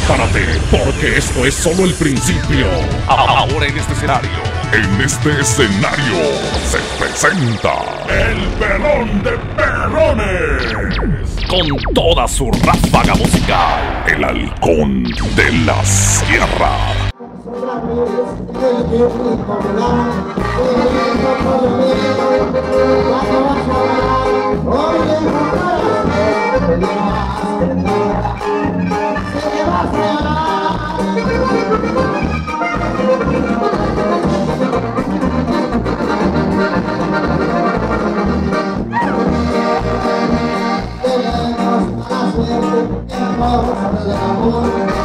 Prepárate, porque esto es solo el principio. Ahora en este escenario se presenta el Pelón de Pelones. Con toda su ráfaga musical, el halcón de la sierra. Tenemos la suerte, tenemos el amor.